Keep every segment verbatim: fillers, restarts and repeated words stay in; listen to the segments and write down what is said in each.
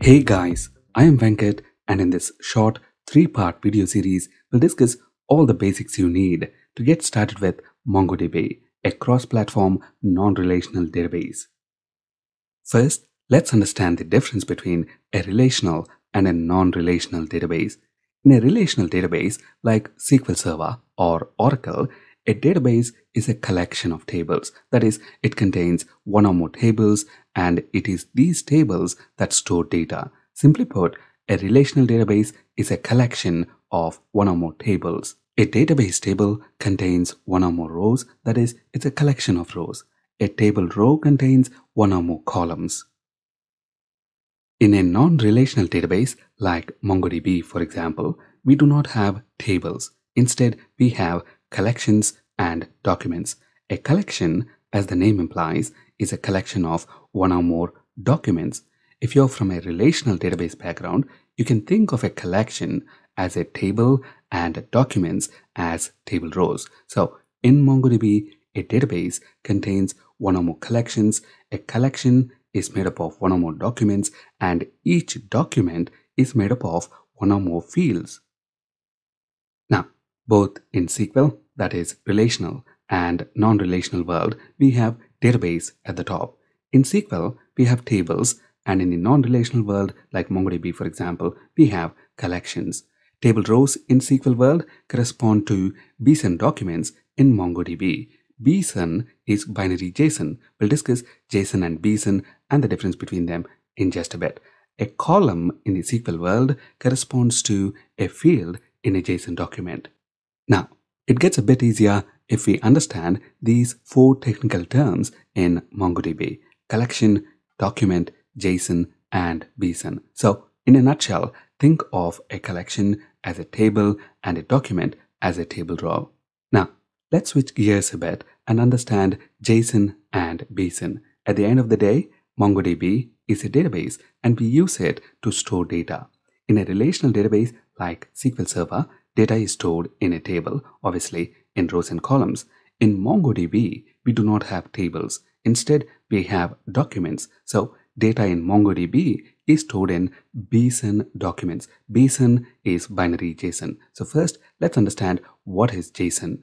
Hey guys, I am Venkat, and in this short three-part video series, we'll discuss all the basics you need to get started with MongoDB, a cross-platform non-relational database. First, let's understand the difference between a relational and a non-relational database. In a relational database like S Q L Server or Oracle, a database is a collection of tables. That is, it contains one or more tables, and it is these tables that store data. Simply put, a relational database is a collection of one or more tables. A database table contains one or more rows. That is, it's a collection of rows. A table row contains one or more columns. In a non-relational database like MongoDB, for example, we do not have tables. Instead, we have collections and documents. A collection, as the name implies, is a collection of one or more documents. If you're from a relational database background, you can think of a collection as a table and documents as table rows. So in MongoDB, a database contains one or more collections. A collection is made up of one or more documents, and each document is made up of one or more fields. Now, both in S Q L, that is relational, and non-relational world, we have database at the top. In S Q L, we have tables, and in the non-relational world, like MongoDB, for example, we have collections. Table rows in S Q L world correspond to B S O N documents in MongoDB. B S O N is binary JSON. We'll discuss JSON and B S O N and the difference between them in just a bit. A column in the S Q L world corresponds to a field in a JSON document. Now, it gets a bit easier if we understand these four technical terms in MongoDB: collection, document, JSON, and B S O N. So, in a nutshell, think of a collection as a table and a document as a table row. Now, let's switch gears a bit and understand JSON and B S O N. At the end of the day, MongoDB is a database, and we use it to store data. In a relational database like S Q L Server, data is stored in a table, obviously in rows and columns. In MongoDB, we do not have tables. Instead, we have documents. So, data in MongoDB is stored in B S O N documents. B S O N is binary JSON. So first, let's understand what is JSON.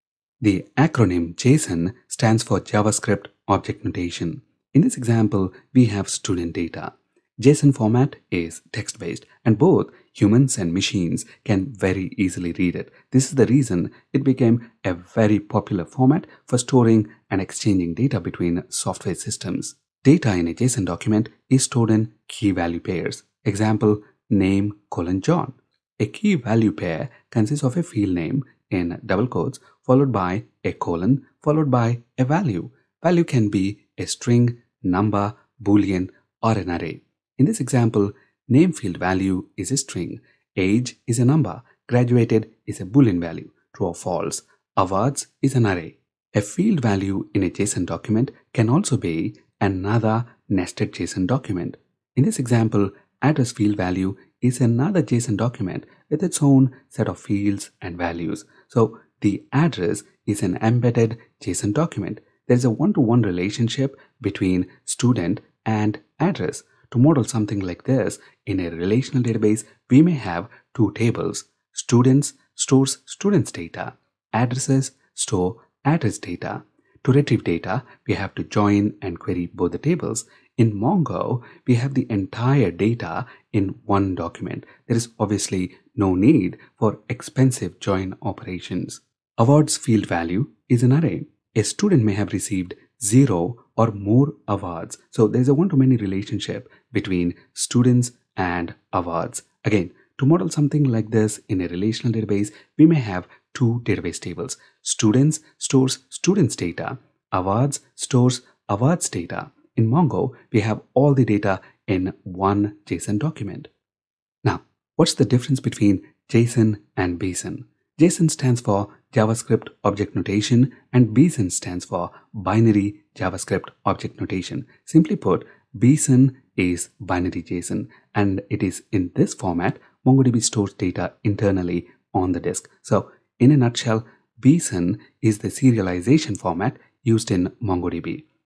The acronym JSON stands for JavaScript Object Notation. In this example, we have student data. JSON format is text-based, and both humans and machines can very easily read it. This is the reason it became a very popular format for storing and exchanging data between software systems. Data in a JSON document is stored in key value pairs. Example, name colon John. A key value pair consists of a field name in double quotes followed by a colon followed by a value. Value can be a string, number, boolean, or an array. In this example, name field value is a string, age is a number, graduated is a boolean value, true or false, awards is an array. A field value in a JSON document can also be another nested JSON document. In this example, address field value is another JSON document with its own set of fields and values. So the address is an embedded JSON document. There is a one-to-one relationship between student and address. To model something like this, in a relational database, we may have two tables. Students stores students data. Addresses store address data. To retrieve data, we have to join and query both the tables. In Mongo, we have the entire data in one document. There is obviously no need for expensive join operations. Awards field value is an array. A student may have received zero or more awards. So there's a one-to-many relationship between students and awards. Again, to model something like this in a relational database, we may have two database tables. Students stores students data. Awards stores awards data. In Mongo, we have all the data in one JSON document. Now, what's the difference between JSON and B S O N? JSON stands for JavaScript Object Notation, and B S O N stands for Binary JavaScript Object Notation. Simply put, B S O N is binary JSON, and it is in this format MongoDB stores data internally on the disk. So, in a nutshell, B S O N is the serialization format used in MongoDB.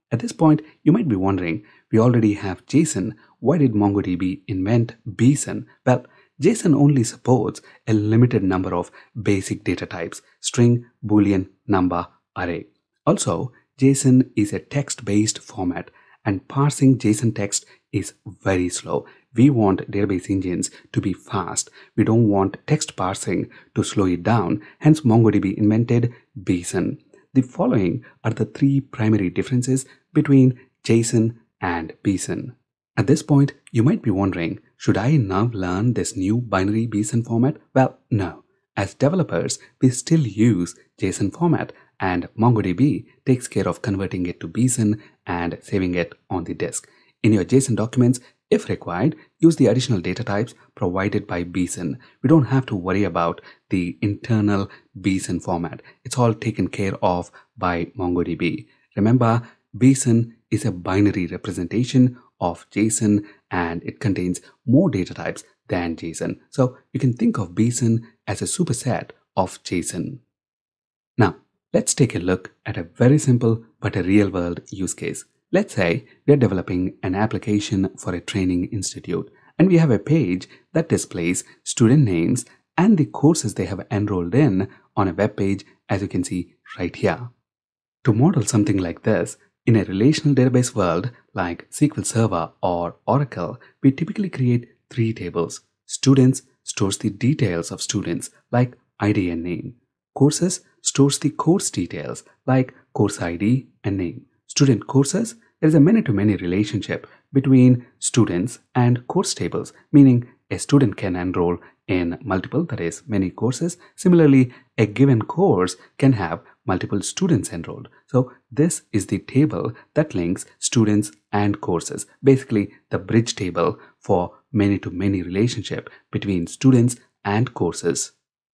At this point, you might be wondering, we already have JSON. Why did MongoDB invent BSON? Well, JSON only supports a limited number of basic data types: string, boolean, number, array. Also, JSON is a text-based format, and parsing JSON text is very slow. We want database engines to be fast. We don't want text parsing to slow it down. Hence, MongoDB invented BSON. The following are the three primary differences between JSON and BSON. At this point, you might be wondering, should I now learn this new binary BSON format? Well, no. As developers, we still use JSON format, and MongoDB takes care of converting it to BSON and saving it on the disk. In your JSON documents, if required, use the additional data types provided by BSON. We don't have to worry about the internal BSON format. It's all taken care of by MongoDB. Remember, BSON is a binary representation of JSON, and it contains more data types than JSON. So you can think of BSON as a superset of JSON. Now, let's take a look at a very simple but a real-world use case. Let's say we are developing an application for a training institute, and we have a page that displays student names and the courses they have enrolled in on a web page, as you can see right here. To model something like this, in a relational database world like S Q L Server or Oracle, we typically create three tables. Students stores the details of students like I D and name. Courses stores the course details like course I D and name. Student courses, there is a many-to-many relationship between students and course tables, meaning a student can enroll in multiple, that is, many courses. Similarly, a given course can have multiple students enrolled. So this is the table that links students and courses, basically the bridge table for many-to-many relationship between students and courses.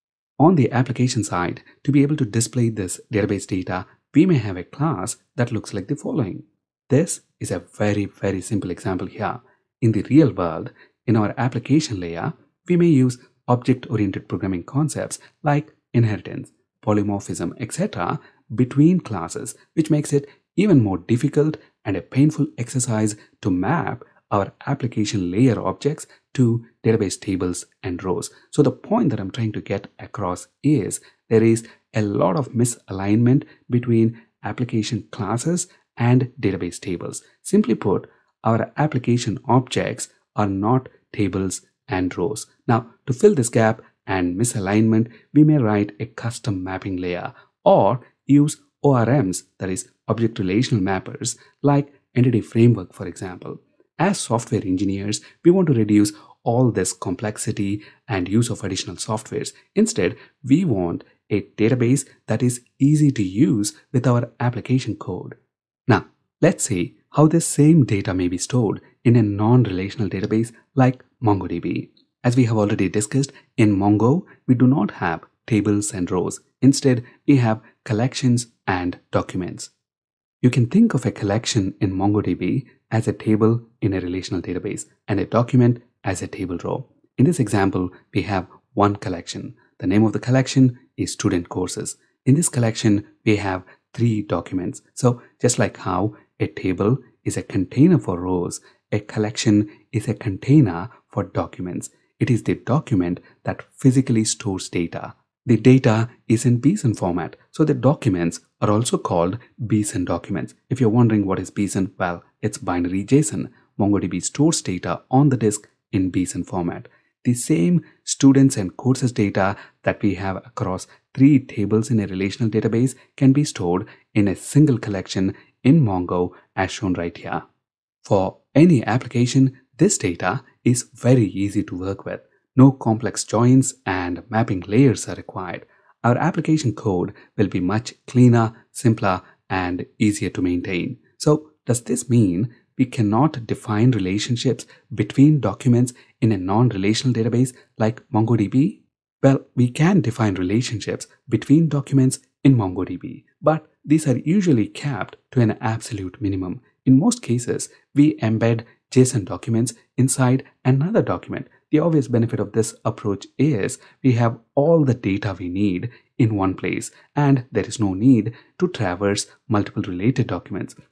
On the application side, to be able to display this database data, we may have a class that looks like the following. This is a very, very simple example here. In the real world, in our application layer, we may use object-oriented programming concepts like inheritance, polymorphism, et cetera between classes, which makes it even more difficult and a painful exercise to map our application layer objects to database tables and rows. So the point that I'm trying to get across is there is a lot of misalignment between application classes and database tables. Simply put, our application objects are not tables and rows. Now, to fill this gap and misalignment, we may write a custom mapping layer or use O R Ms, that is, object relational mappers, like Entity Framework, for example. As software engineers, we want to reduce all this complexity and use of additional softwares. Instead, we want a database that is easy to use with our application code. Now, let's see how this same data may be stored in a non-relational database like MongoDB. As we have already discussed, in Mongo, we do not have tables and rows. Instead, we have collections and documents. You can think of a collection in MongoDB as a table in a relational database and a document as a table row. In this example, we have one collection. The name of the collection is student courses. In this collection, we have three documents. So just like how a table is a container for rows, a collection is a container for documents. It is the document that physically stores data. The data is in BSON format, so the documents are also called BSON documents. If you're wondering what is BSON, well, it's binary JSON. MongoDB stores data on the disk in BSON format. The same students and courses data that we have across three tables in a relational database can be stored in a single collection in Mongo, as shown right here. For any application, this data is very easy to work with. No complex joins and mapping layers are required. Our application code will be much cleaner, simpler, and easier to maintain. So, does this mean we cannot define relationships between documents in a non-relational database like MongoDB? Well, we can define relationships between documents in MongoDB, but these are usually capped to an absolute minimum. In most cases, we embed JSON documents inside another document. The obvious benefit of this approach is we have all the data we need in one place, and there is no need to traverse multiple related documents.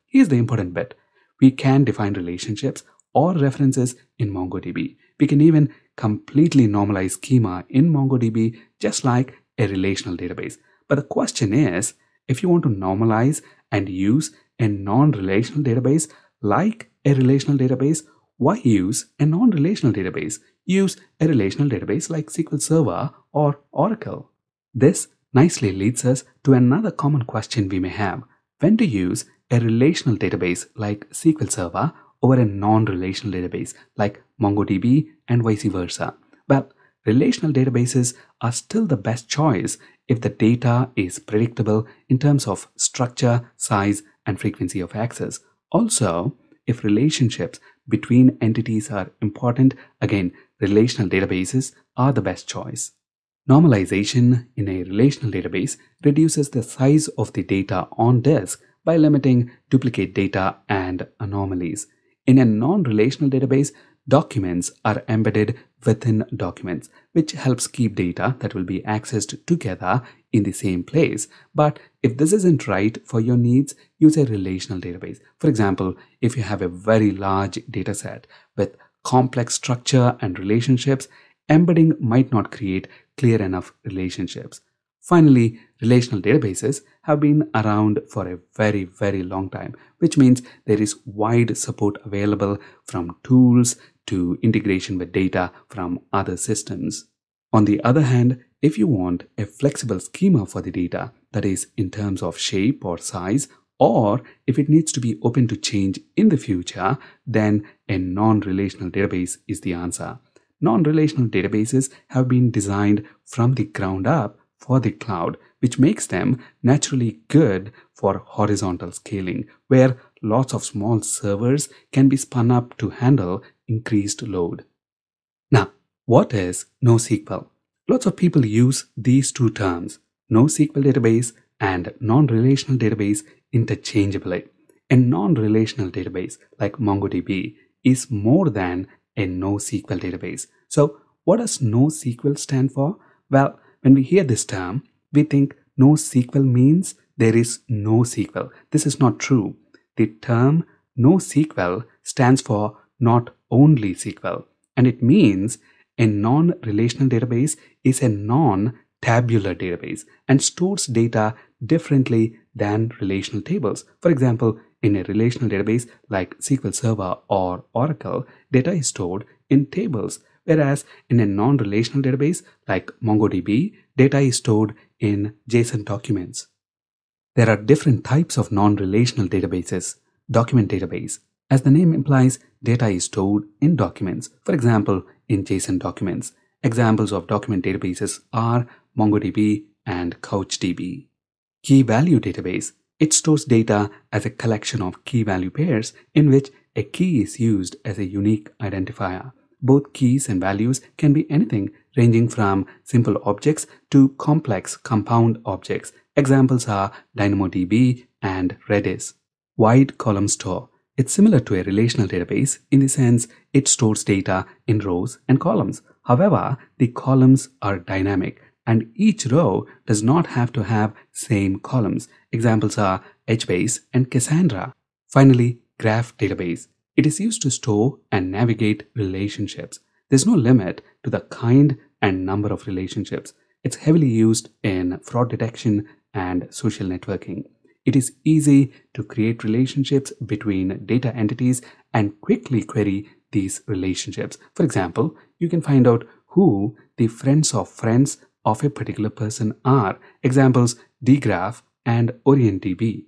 Here's the important bit. We can define relationships or references in MongoDB. We can even completely normalize schema in MongoDB just like a relational database. But the question is, if you want to normalize and use a non-relational database like a relational database, why use a non-relational database? Use a relational database like S Q L Server or Oracle. This nicely leads us to another common question we may have. When to use a relational database like S Q L Server over a non-relational database like MongoDB and vice versa? Well, relational databases are still the best choice if the data is predictable in terms of structure, size, and frequency of access. Also, if relationships between entities are important, again, relational databases are the best choice. Normalization in a relational database reduces the size of the data on disk by limiting duplicate data and anomalies. In a non-relational database, documents are embedded within documents, which helps keep data that will be accessed together in the same place. But if this isn't right for your needs, use a relational database. For example, if you have a very large data set with complex structure and relationships, embedding might not create clear enough relationships. Finally, relational databases have been around for a very, very long time, which means there is wide support available from tools to integration with data from other systems. On the other hand, if you want a flexible schema for the data, that is in terms of shape or size, or if it needs to be open to change in the future, then a non-relational database is the answer. Non-relational databases have been designed from the ground up for the cloud, which makes them naturally good for horizontal scaling, where lots of small servers can be spun up to handle increased load. Now, what is NoSql? Lots of people use these two terms, NoSql database and non-relational database, interchangeably. A non-relational database like MongoDB is more than a NoSql database. So what does NoSql stand for? Well, when we hear this term, we think NoSql means there is no S Q L. This is not true. The term NoSql stands for not only S Q L, and it means a non-relational database is a non-tabular database and stores data differently than relational tables. For example, in a relational database like S Q L Server or Oracle, data is stored in tables, whereas in a non-relational database like MongoDB, data is stored in JSON documents. There are different types of non-relational databases. Document database. As the name implies, data is stored in documents, for example, in JSON documents. Examples of document databases are MongoDB and CouchDB. Key value database. It stores data as a collection of key value pairs in which a key is used as a unique identifier. Both keys and values can be anything ranging from simple objects to complex compound objects. Examples are DynamoDB and Redis. Wide column store. It's similar to a relational database in the sense it stores data in rows and columns. However, the columns are dynamic and each row does not have to have same columns. Examples are HBase and Cassandra. Finally, graph database. It is used to store and navigate relationships. There's no limit to the kind and number of relationships. It's heavily used in fraud detection and social networking. It is easy to create relationships between data entities and quickly query these relationships. For example, you can find out who the friends of friends of a particular person are. Examples, dgraph and OrientDB.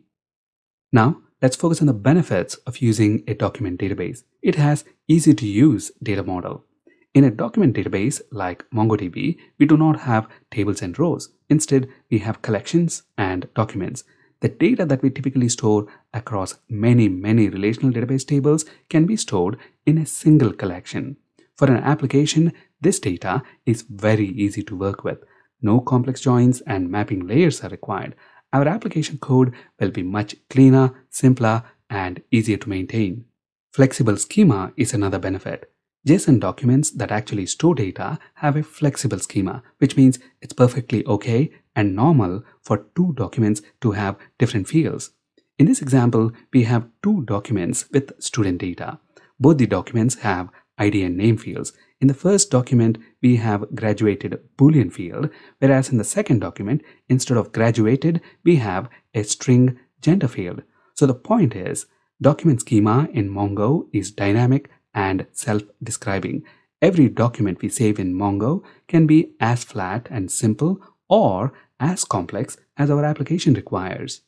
Now, let's focus on the benefits of using a document database. It has easy to use data model. In a document database like MongoDB, we do not have tables and rows. Instead, we have collections and documents. The data that we typically store across many, many relational database tables can be stored in a single collection. For an application, this data is very easy to work with. No complex joins and mapping layers are required. Our application code will be much cleaner, simpler, and easier to maintain. Flexible schema is another benefit. JSON documents that actually store data have a flexible schema, which means it's perfectly okay and normal for two documents to have different fields. In this example, we have two documents with student data. Both the documents have I D and name fields. In the first document, we have graduated Boolean field, whereas in the second document, instead of graduated, we have a string gender field. So the point is, document schema in Mongo is dynamic and self-describing. Every document we save in Mongo can be as flat and simple or as complex as our application requires.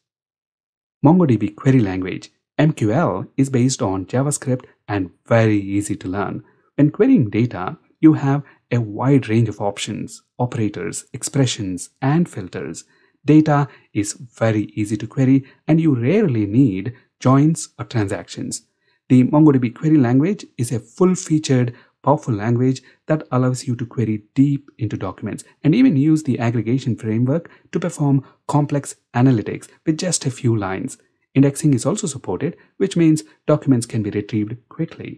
MongoDB query language M Q L is based on JavaScript and very easy to learn. When querying data, you have a wide range of options, operators, expressions, and filters. Data is very easy to query and you rarely need joins or transactions. The MongoDB query language is a full-featured, powerful language that allows you to query deep into documents and even use the aggregation framework to perform complex analytics with just a few lines. Indexing is also supported, which means documents can be retrieved quickly.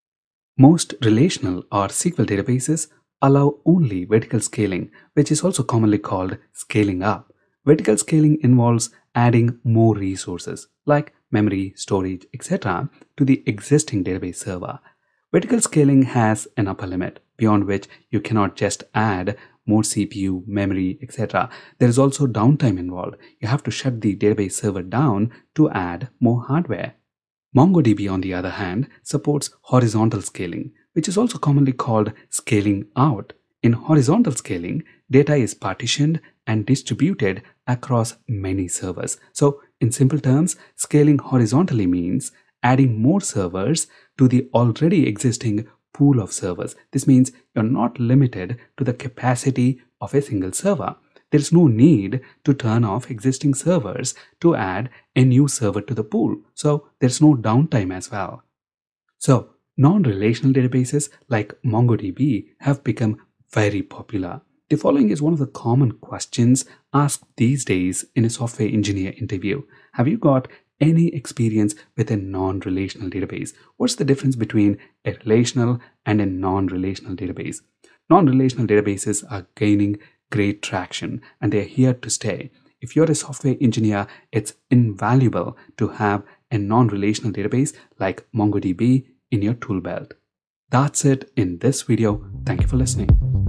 Most relational or S Q L databases allow only vertical scaling, which is also commonly called scaling up. Vertical scaling involves adding more resources like memory, storage, et cetera to the existing database server. Vertical scaling has an upper limit, beyond which you cannot just add more C P U, memory, et cetera. There is also downtime involved. You have to shut the database server down to add more hardware. MongoDB, on the other hand, supports horizontal scaling, which is also commonly called scaling out. In horizontal scaling, data is partitioned and distributed across many servers. So, in simple terms, scaling horizontally means adding more servers to the already existing pool of servers. This means you're not limited to the capacity of a single server. There is no need to turn off existing servers to add a new server to the pool. So there's no downtime as well. So non-relational databases like MongoDB have become very popular. The following is one of the common questions asked these days in a software engineer interview. Have you got any experience with a non-relational database? What's the difference between a relational and a non-relational database? Non-relational databases are gaining great traction and they're here to stay. If you're a software engineer, it's invaluable to have a non-relational database like MongoDB in your tool belt. That's it in this video. Thank you for listening.